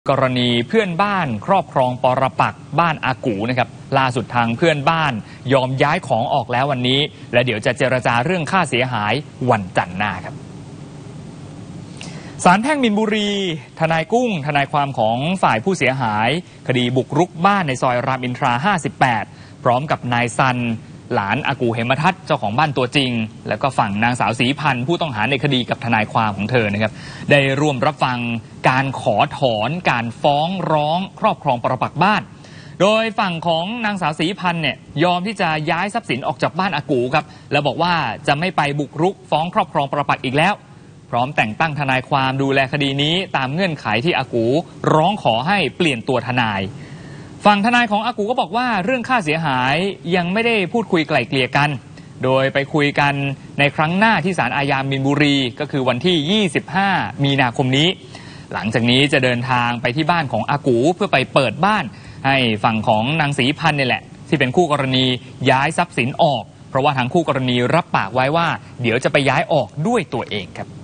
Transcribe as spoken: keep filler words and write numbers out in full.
กรณีเพื่อนบ้านครอบครองปรปักษ์บ้านอากูนะครับล่าสุดทางเพื่อนบ้านยอมย้ายของออกแล้ววันนี้และเดี๋ยวจะเจรจาเรื่องค่าเสียหายวันจันทร์หน้าครับศาลแพ่งมีนบุรีทนายกุ้งทนายความของฝ่ายผู้เสียหายคดีบุกรุกบ้านในซอยรามอินทราห้าสิบแปดพร้อมกับนายซันหลานอากูเหมทัศน์เจ้าของบ้านตัวจริงแล้วก็ฝั่งนางสาวศรีพันธ์ผู้ต้องหาในคดีกับทนายความของเธอนะครับได้ร่วมรับฟังการขอถอนการฟ้องร้องครอบครองปรปักษ์บ้านโดยฝั่งของนางสาวศรีพันธ์เนี่ยยอมที่จะย้ายทรัพย์สินออกจากบ้านอากูครับแล้วบอกว่าจะไม่ไปบุกรุกฟ้องครอบครองปรปักษ์อีกแล้วพร้อมแต่งตั้งทนายความดูแลคดีนี้ตามเงื่อนไขที่อากูร้องขอให้เปลี่ยนตัวทนายฝั่งทนายของอากูก็บอกว่าเรื่องค่าเสียหายยังไม่ได้พูดคุยไกล่เกลี่ยกันโดยไปคุยกันในครั้งหน้าที่ศาลอาญามีนบุรีก็คือวันที่ยี่สิบห้ามีนาคมนี้หลังจากนี้จะเดินทางไปที่บ้านของอากูเพื่อไปเปิดบ้านให้ฝั่งของนางศรีพันธ์นี่แหละที่เป็นคู่กรณีย้ายทรัพย์สินออกเพราะว่าทางคู่กรณีรับปากไว้ว่าเดี๋ยวจะไปย้ายออกด้วยตัวเองครับ